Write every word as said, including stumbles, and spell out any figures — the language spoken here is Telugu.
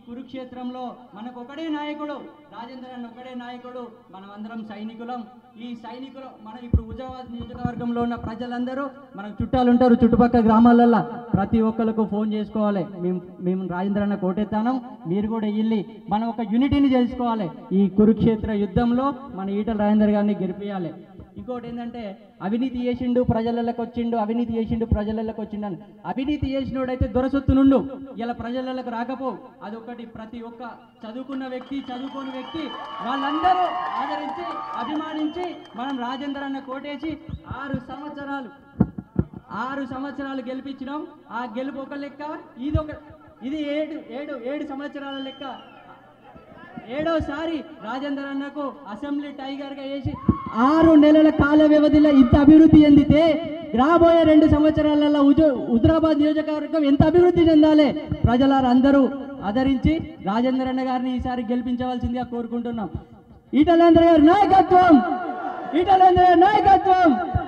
కురుక్షేత్రంలో మనకు ఒకడే నాయకుడు, రాజేందర్ అన్న ఒకడే నాయకుడు, మనమందరం సైనికులం. ఈ సైనికులు మనం ఇప్పుడు హుజరాబాద్ నియోజకవర్గంలో ఉన్న ప్రజలందరూ మనకు చుట్టాలు ఉంటారు చుట్టుపక్కల గ్రామాలల్లో, ప్రతి ఒక్కరికి ఫోన్ చేసుకోవాలి, మేము మేము రాజేంద్ర అన్న కోటెత్తానం, మీరు కూడా వెళ్ళి మనం ఒక యూనిటీని తెలుసుకోవాలి. ఈ కురుక్షేత్ర యుద్ధంలో మన ఈటల రాజేందర్ గారిని గెలిపించాలి. ఇంకోటి ఏంటంటే అవినీతి చేసిండు ప్రజలలోకి వచ్చిండు, అవినీతి చేసిండు ప్రజలలోకి వచ్చిండు అని. అవినీతి చేసినోడైతే దొరసొత్తు నుండు ఇలా ప్రజలలోకి రాకపో. అదొకటి ప్రతి ఒక్క చదువుకున్న వ్యక్తి చదువుకోని వ్యక్తి వాళ్ళందరూ ఆదరించి అభిమానించి మనం రాజేందర్ అన్న కోటేసి ఆరు సంవత్సరాలు ఆరు సంవత్సరాలు గెలిపించినాం. ఆ గెలుపు ఒక లెక్క, ఇది ఒక ఇది ఏడు ఏడు ఏడు సంవత్సరాల లెక్క. ఏడోసారి రాజేందర్ అన్నకు అసెంబ్లీ టైగర్గా వేసి ఆరు నెలల కాల వ్యవధిలో ఇంత అభివృద్ధి చెందితే రాబోయే రెండు సంవత్సరాలలో హుజరాబాద్ నియోజకవర్గం ఎంత అభివృద్ధి చెందాలి. ప్రజలారు అందరూ ఆదరించి రాజేందర్ అన్న గారిని ఈసారి గెలిపించవలసిందిగా కోరుకుంటున్నాం. ఈటల రాజేందర్ గారి నాయకత్వం, ఈటల రాజేందర్ గారి నాయకత్వం.